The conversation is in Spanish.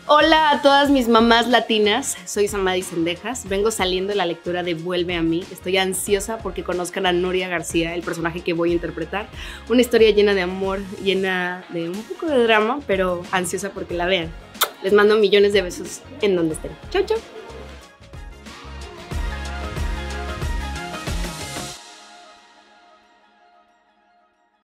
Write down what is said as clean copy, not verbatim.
Hola a todas mis mamás latinas, soy Samadhi Sendejas, vengo saliendo de la lectura de Vuelve a mí, estoy ansiosa porque conozcan a Nuria García, el personaje que voy a interpretar, una historia llena de amor, llena de un poco de drama, pero ansiosa porque la vean. Les mando millones de besos en donde estén. Chau, chau.